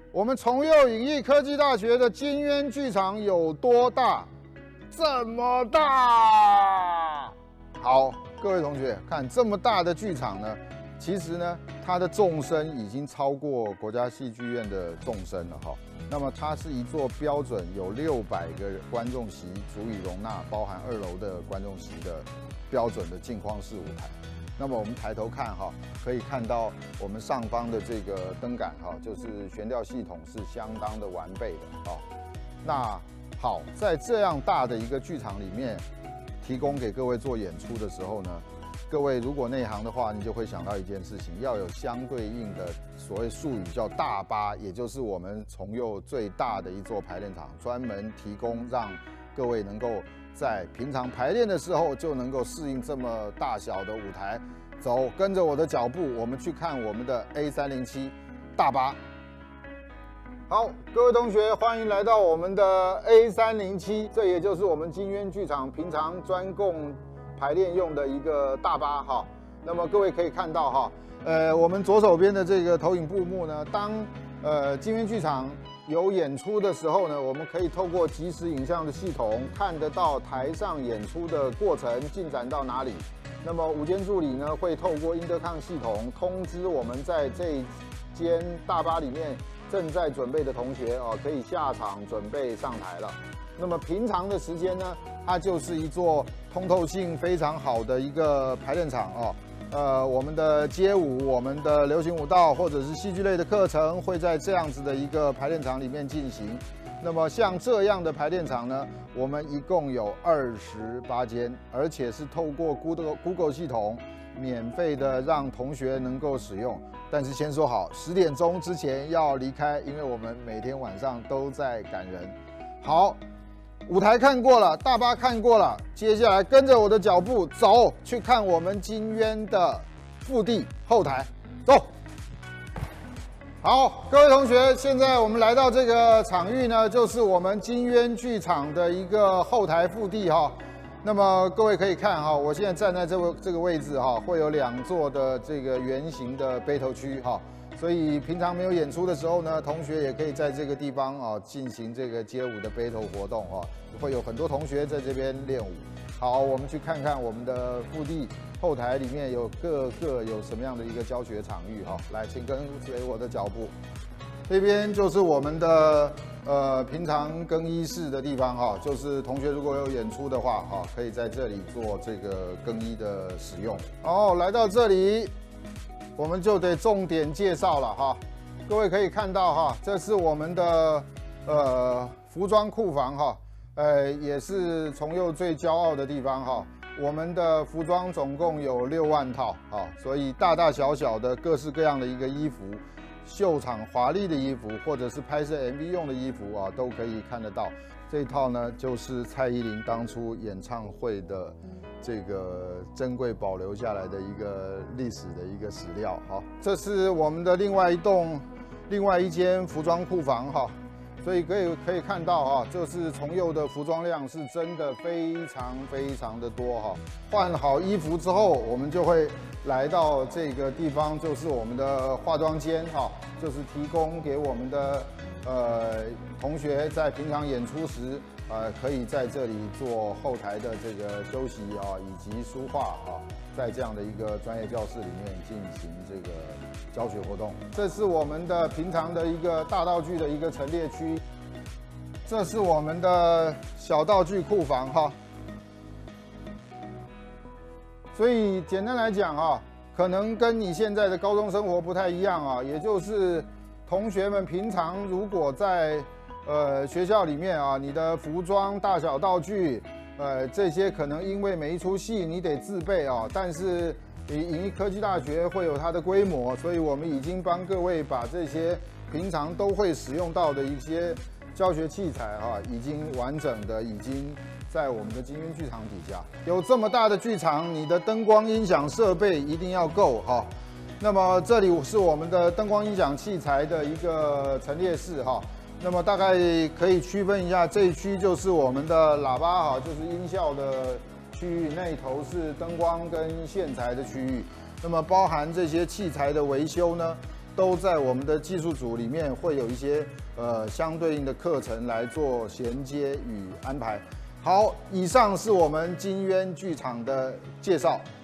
我们崇右影艺科技大学的金渊剧场有多大？这么大！好，各位同学，看这么大的剧场呢，其实呢，它的纵深已经超过国家戏剧院的纵深了哈。那么它是一座标准有600个观众席足以容纳，包含2楼的观众席的标准的镜框式舞台。那么我们抬头看哈，可以看到我们上方的这个灯杆哈，就是悬吊系统是相当的完备的哈。那好，在这样大的一个剧场里面，提供给各位做演出的时候呢，各位如果内行的话，你就会想到一件事情，要有相对应的所谓术语叫大巴，也就是我们崇右最大的一座排练场，专门提供让各位能够在平常排练的时候就能够适应这么大小的舞台。走，跟着我的脚步，我们去看我们的 A307大巴。好，各位同学，欢迎来到我们的 A307，这也就是我们金渊剧场平常专供排练用的一个大巴哈。那么各位可以看到哈，我们左手边的这个投影布幕呢，当金渊剧场有演出的时候呢，我们可以透过即时影像的系统看得到台上演出的过程进展到哪里。那么午间助理呢，会透过intercom系统通知我们在这一间大巴里面正在准备的同学哦，可以下场准备上台了。那么平常的时间呢，它就是一座通透性非常好的一个排练场哦。我们的街舞、我们的流行舞蹈或者是戏剧类的课程会在这样子的一个排练场里面进行。那么像这样的排练场呢，我们一共有28间，而且是透过 Google 系统免费的让同学能够使用。但是先说好，10点钟之前要离开，因为我们每天晚上都在赶人。好，舞台看过了，大巴看过了，接下来跟着我的脚步走，去看我们金渊的腹地后台，走。好，各位同学，现在我们来到这个场域呢，就是我们金渊剧场的一个后台腹地哈。那么各位可以看哈，我现在站在这个位置哈，会有2座的这个圆形的背头区哈，所以平常没有演出的时候呢，同学也可以在这个地方啊进行这个街舞的背头活动哈，会有很多同学在这边练舞。好，我们去看看我们的腹地后台里面有各个有什么样的一个教学场域哈。来，请跟随我的脚步，这边就是我们的平常更衣室的地方哈，就是同学如果有演出的话哈，可以在这里做这个更衣的使用。哦，来到这里，我们就得重点介绍了哈。各位可以看到哈，这是我们的服装库房哈。也是崇右最骄傲的地方哈。我们的服装总共有6万套啊，所以大大小小的各式各样的一个衣服，秀场华丽的衣服，或者是拍摄 MV 用的衣服啊，都可以看得到。这一套呢，就是蔡依林当初演唱会的这个珍贵保留下来的一个历史的一个史料。好，这是我们的另外一间服装库房哈。所以可以看到哈，就是崇右的服装量是真的非常的多哈。换好衣服之后，我们就会来到这个地方，就是我们的化妆间哈，就是提供给我们的同学在平常演出时，可以在这里做后台的这个休息啊，以及书画啊，在这样的一个专业教室里面进行这个教学活动。这是我们的平常的一个大道具的一个陈列区，这是我们的小道具库房哈。所以简单来讲啊，可能跟你现在的高中生活不太一样啊，也就是同学们平常如果在学校里面啊，你的服装、大小道具，这些可能因为每一出戏你得自备啊，但是影艺科技大学会有它的规模，所以我们已经帮各位把这些平常都会使用到的一些教学器材啊，已经完整的已经在我们的金渊剧场底下。有这么大的剧场，你的灯光、音响设备一定要够哈。那么这里是我们的灯光音响器材的一个陈列室哈。那么大概可以区分一下，这一区就是我们的喇叭哈，就是音效的区域，那一头是灯光跟线材的区域。那么包含这些器材的维修呢， 都在我们的技术组里面会有一些相对应的课程来做衔接与安排。好，以上是我们金渊剧场的介绍。